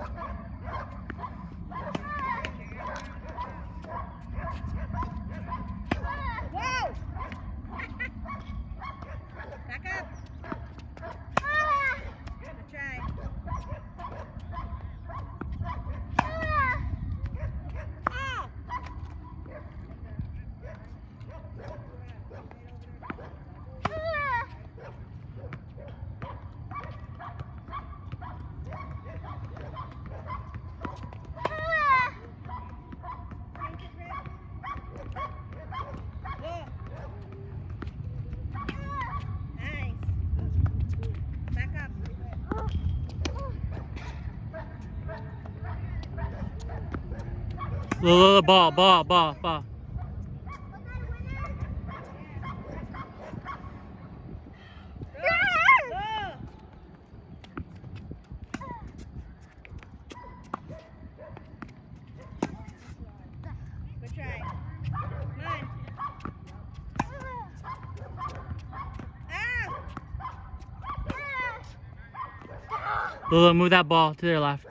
Whoa! Back up. Good try. Look, ball. Good try. Come on. Look, move that ball to their left.